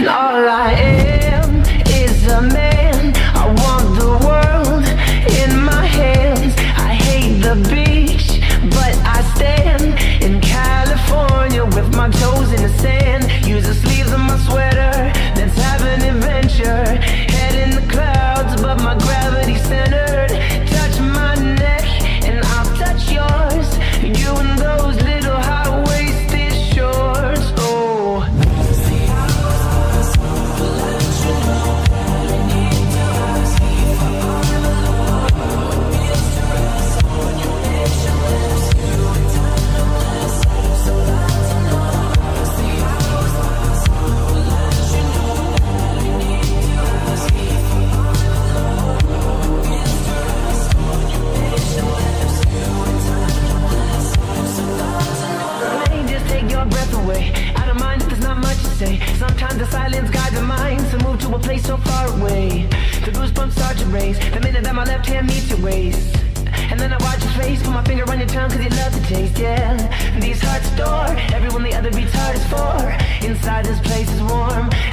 all I am is a man. I want the world in my hands. I hate the beach, but I stand in California with my toes in the sand. Use the sleeves of my sweater, let's have an adventure. Head in the clouds, but my gravity's centered. Touch my neck and I'll touch yours. You and those little high-waisted shorts. Oh, sometimes the silence guides the mind to move to a place so far away. The goosebumps start to raise the minute that my left hand meets your waist. And then I watch your face, put my finger on your tongue cause you love the taste, yeah. These hearts adore everyone the other beats hard is for. Inside this place is warm,